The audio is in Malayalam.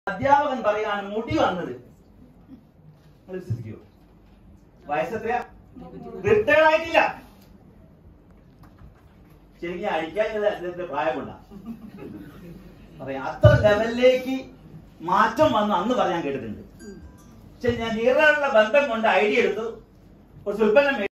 അധ്യാപകൻ പറയാണ് മുടി വന്നത്. വിശ്വസിക്കോ? വയസ്സെത്രയാ? റിട്ടയർഡ് ആയിട്ടില്ല. ശരിക്കും അടിക്കാൻ അദ്ദേഹത്തിന്റെ പ്രായമുണ്ട പറയാം. അത്ര ലെവലിലേക്ക് മാറ്റം വന്നു അന്ന് പറയാൻ കേട്ടിട്ടുണ്ട്. പക്ഷെ ഞാൻ ഹീറോയുള്ള ബന്ധം കൊണ്ട് ഐഡിയ എടുത്തു, കുറച്ച് ഉൽപ്പന്നം